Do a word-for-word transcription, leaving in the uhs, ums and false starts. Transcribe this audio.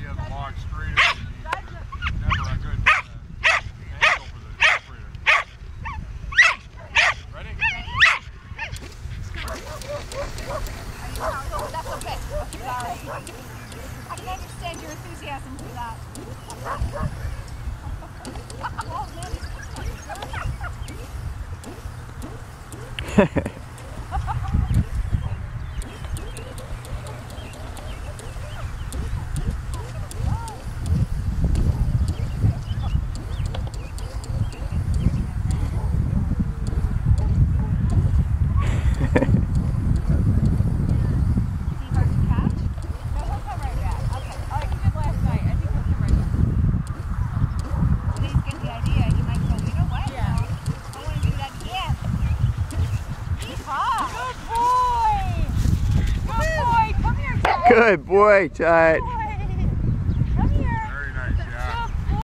has a long streeter. Never a good uh, angle for the streeter. Ready? That's okay. Sorry. I can understand your enthusiasm for that. Good boy, Tut.